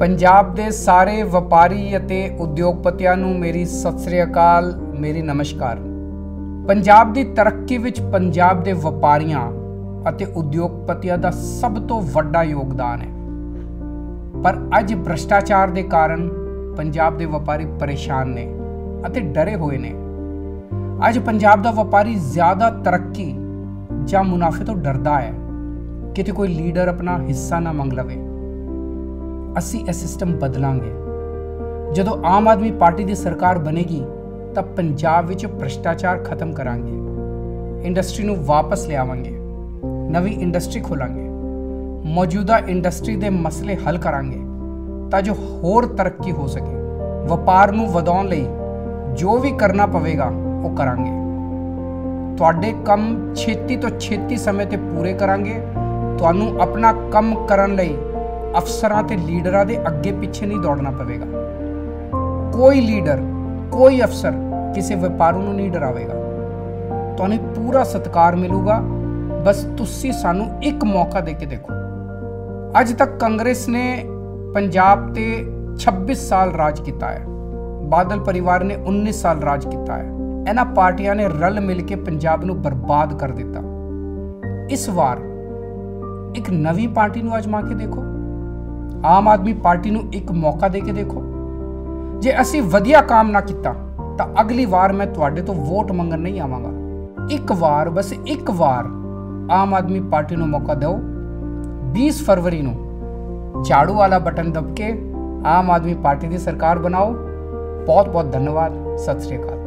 ਪੰਜਾਬ ਦੇ ਸਾਰੇ ਵਪਾਰੀ ਅਤੇ ਉਦਯੋਗਪਤੀਆਂ ਨੂੰ ਮੇਰੀ ਸਤਿ ਸ੍ਰੀ ਅਕਾਲ, ਮੇਰੀ ਨਮਸਕਾਰ। ਪੰਜਾਬ ਦੀ ਤਰੱਕੀ ਵਿੱਚ ਪੰਜਾਬ ਦੇ ਵਪਾਰੀਆਂ ਅਤੇ ਉਦਯੋਗਪਤੀਆਂ ਦਾ ਸਭ ਤੋਂ ਵੱਡਾ ਯੋਗਦਾਨ ਹੈ। ਪਰ ਅੱਜ ਭ੍ਰਿਸ਼ਟਾਚਾਰ ਦੇ ਕਾਰਨ ਪੰਜਾਬ ਦੇ ਵਪਾਰੀ ਪਰੇਸ਼ਾਨ ਨੇ ਅਤੇ ਡਰੇ ਹੋਏ ਨੇ। ਅੱਜ ਪੰਜਾਬ ਦਾ ਵਪਾਰੀ ਜ਼ਿਆਦਾ ਤਰੱਕੀ ਜਾਂ ਮੁਨਾਫੇ ਤੋਂ ਡਰਦਾ ਹੈ, ਕਿਤੇ ਕੋਈ ਲੀਡਰ ਆਪਣਾ ਹਿੱਸਾ ਨਾ ਮੰਗ ਲਵੇ। ਅਸੀਂ ਇਹ ਸਿਸਟਮ ਬਦਲਾਂਗੇ। ਜਦੋਂ ਆਮ ਆਦਮੀ ਪਾਰਟੀ ਦੀ ਸਰਕਾਰ ਬਣੇਗੀ ਤਾਂ ਪੰਜਾਬ ਵਿੱਚ ਭ੍ਰਿਸ਼ਟਾਚਾਰ ਖਤਮ ਕਰਾਂਗੇ, ਇੰਡਸਟਰੀ ਨੂੰ ਵਾਪਸ ਲਿਆਵਾਂਗੇ, ਨਵੀਂ ਇੰਡਸਟਰੀ ਖੋਲਾਂਗੇ, ਮੌਜੂਦਾ ਇੰਡਸਟਰੀ ਦੇ ਮਸਲੇ ਹੱਲ ਕਰਾਂਗੇ ਤਾਂ ਜੋ ਹੋਰ ਤਰੱਕੀ ਹੋ ਸਕੇ। ਵਪਾਰ ਨੂੰ ਵਧਾਉਣ ਲਈ ਜੋ ਵੀ ਕਰਨਾ ਪਵੇਗਾ ਉਹ ਕਰਾਂਗੇ। ਤੁਹਾਡੇ ਕੰਮ ਛੇਤੀ ਤੋਂ ਛੇਤੀ ਸਮੇਂ ਤੇ ਪੂਰੇ ਕਰਾਂਗੇ। ਤੁਹਾਨੂੰ ਆਪਣਾ ਕੰਮ ਕਰਨ ਲਈ ਅਫਸਰਾਂ ਤੇ ਲੀਡਰਾਂ ਦੇ ਅੱਗੇ ਪਿੱਛੇ ਨਹੀਂ ਦੌੜਨਾ ਪਵੇਗਾ। ਕੋਈ ਲੀਡਰ, ਕੋਈ ਅਫਸਰ ਕਿਸੇ ਵਪਾਰੀ ਨੂੰ ਨਹੀਂ ਡਰਾਵੇਗਾ। ਤੁਹਾਨੂੰ ਪੂਰਾ ਸਤਿਕਾਰ ਮਿਲੂਗਾ। ਬਸ ਤੁਸੀਂ ਸਾਨੂੰ ਇੱਕ ਮੌਕਾ ਦੇ ਕੇ ਦੇਖੋ। ਅੱਜ ਤੱਕ ਕਾਂਗਰਸ ਨੇ ਪੰਜਾਬ ਤੇ 26 ਸਾਲ ਰਾਜ ਕੀਤਾ ਹੈ। ਬਾਦਲ ਪਰਿਵਾਰ ਨੇ 19 ਸਾਲ ਰਾਜ ਕੀਤਾ ਹੈ। ਇਹਨਾਂ ਪਾਰਟੀਆਂ ਨੇ ਰਲ ਮਿਲ ਕੇ ਪੰਜਾਬ ਨੂੰ ਬਰਬਾਦ ਕਰ ਦਿੱਤਾ। ਇਸ ਵਾਰ ਇੱਕ ਨਵੀਂ ਪਾਰਟੀ ਨੂੰ ਅਜਮਾ ਕੇ ਦੇਖੋ। ਆਮ ਆਦਮੀ ਪਾਰਟੀ ਨੂੰ ਇੱਕ ਮੌਕਾ ਦੇ ਕੇ ਦੇਖੋ। ਜੇ ਅਸੀਂ ਵਧੀਆ ਕੰਮ ਨਾ ਕੀਤਾ ਤਾਂ ਅਗਲੀ ਵਾਰ ਮੈਂ ਤੁਹਾਡੇ ਤੋਂ ਵੋਟ ਮੰਗਣ ਨਹੀਂ ਆਵਾਂਗਾ। ਇੱਕ ਵਾਰ, ਬਸ ਇੱਕ ਵਾਰ ਆਮ ਆਦਮੀ ਪਾਰਟੀ ਨੂੰ ਮੌਕਾ ਦਿਓ। 20 ਫਰਵਰੀ ਨੂੰ ਝਾੜੂ ਵਾਲਾ ਬਟਨ ਦਬ ਕੇ ਆਮ ਆਦਮੀ ਪਾਰਟੀ ਦੀ ਸਰਕਾਰ ਬਣਾਓ। ਬਹੁਤ ਬਹੁਤ ਧੰਨਵਾਦ। ਸਤਿ ਸ੍ਰੀ ਅਕਾਲ।